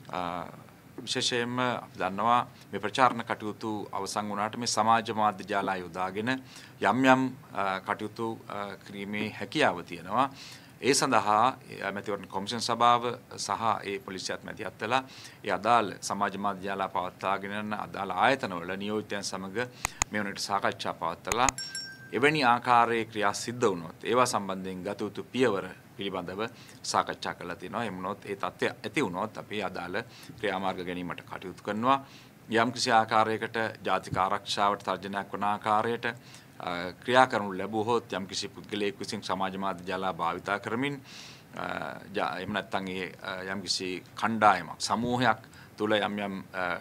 විශේෂයෙන්ම අපි දන්නවා මේ ප්‍රචාරණ කටයුතු අවසන් වුණාට මේ සමාජ මාධ්‍ය ජාලා යොදාගෙන යම් කටයුතු කිරීමේ හැකියාව තියෙනවා. ඒ සඳහා මැතිවරණ කොමිෂන් සභාව සහ ඒ පොලිසියත් මැදිහත් වෙලා ඒ අදාළ සමාජ මාධ්‍ය ජාලා පවත්වාගෙන යන අදාළ ආයතනවල නියෝජිතයන් සමග මේ වුණට සාකච්ඡා පවත්වලා එවැනි ආකාරයේ ක්‍රියා සිද්ධ වුණොත් ඒවා සම්බන්ධයෙන් ගත යුතු පියවර පිළිබඳව සාකච්ඡා කරලා තිනවා. එහෙම වුණොත් ඒ තත්ත්වය ඇති වුණොත් අපි අදාළ ක්‍රියාමාර්ග ගැනීමට කටයුතු කරනවා. යම් කිසි ආකාරයකට ජාතික ආරක්ෂාවට තර්ජනයක් වන ආකාරයට ක්‍රියා කරනු ලැබුවොත් යම් කිසි පුද්ගලයෙක් විසින් සමාජ මාධ්‍ය ජාලා භාවිතා කරමින් එහෙම නැත්නම් යම් කිසි කණ්ඩායමක් සමූහයක් තුළ යම්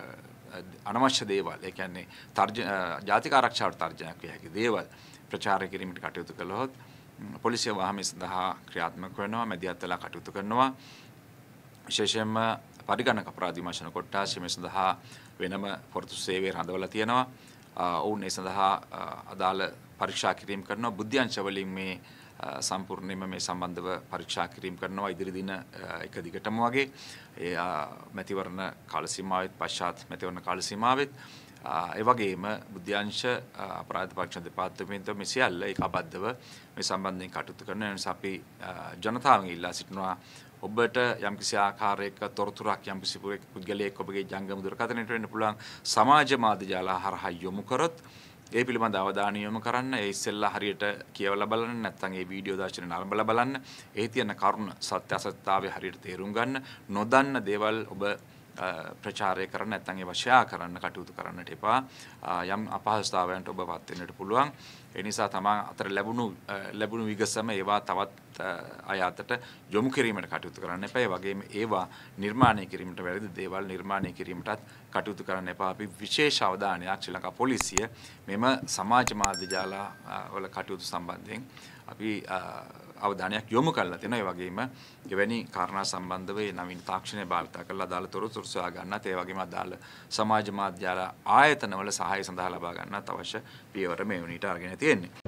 අනවශ්‍ය දේවල් ඒ කියන්නේ ජාතික ආරක්ෂාවට තර්ජනයක් විය හැකි දේවල් ප්‍රචාරය කිරීමට කටයුතු කළොත් පොලිසිය වහමේ සඳහා ක්‍රියාත්මක වෙනවා මැදිහත් වෙලා කටයුතු කරනවා විශේෂයෙන්ම පරිගණක අපරාධ විමර්ශන කොට්ටාශය මේ සඳහා වෙනම පොරතු සේවය රඳවලා තියෙනවා ඔවුන් ඒ සඳහා අදාළ පරීක්ෂා කිරීම කරනවා බුද්ධ්‍යංශ වලින් මේ සම්පූර්ණයෙන්ම මේ සම්බන්ධව පරීක්ෂා කිරීම කරනවා ඉදිරි දින එක දිගටම වගේ ඒ මැතිවරණ කාල සීමාවෙත් පශ්චාත් මැතිවරණ කාල සීමාවෙත් ඒ වගේම බුද්ධ්‍යංශ අපරාධ පරීක්ෂණ දෙපාර්තමේන්තුව මේ සියල්ල ඒකාබද්ධව මේ සම්බන්ධයෙන් කටයුතු කරන නිසා අපි ජනතාවගෙන් ඉල්ලා සිටිනවා ඔබට යම්කිසි ආකාරයක තොරතුරක් යම්කිසි පුද්ගලයෙක් ඔබගේ ජංගම දුරකථනයට වෙන්න පුළුවන් සමාජ මාධ්‍ය ජාලා හරහා යොමු කරොත් ඒ පිළිබඳ අවධානය යොමු කරන්න ඒ ඉස්සෙල්ලා හරියට කියවලා බලන්න නැත්නම් ඒ වීඩියෝ දර්ශන නරඹලා බලන්න එහි තියෙන කරුණ සත්‍ය අසත්‍යතාවය හරියට තේරුම් ගන්න නොදන්න දේවල් ඔබ ප්‍රචාරය කරන්න නැත්නම් ඒවා ෂෙයා කරන්න කටයුතු කරන්නට එපා යම් අපහසුතාවයන්ට ඔබ වත් වෙන්නට පුළුවන් ඒ නිසා තමන් අතර ලැබුණු විගසම ඒවා තවත් අය අතට යොමු කිරීමට කටයුතු කරන්න එපා ඒ වගේම ඒවා නිර්මාණය කිරීමට වැරදි දේවල් නිර්මාණය කිරීමටත් කටයුතු කරන්න එපා අපි විශේෂ අවධානයක් ශ්‍රී ලංකා පොලිසිය මෙම සමාජ මාධ්‍ය ජාලා වල කටයුතු සම්බන්ධයෙන් අපි අවධානයක් යොමු කරලා තියෙනවා. ඒ වගේම එවැනි කාරණා සම්බන්ධව නවීන තාක්ෂණය භාවිත කරලා අදාළ තොරතුරු සොයා ගන්නත් ඒ වගේම අදාළ සමාජ මාධ්‍ය ආයතනවල සහාය සඳහා ලබා ගන්නත් අවශ්‍ය පියවර මේ වුණීට අරගෙන තියෙන්නේ.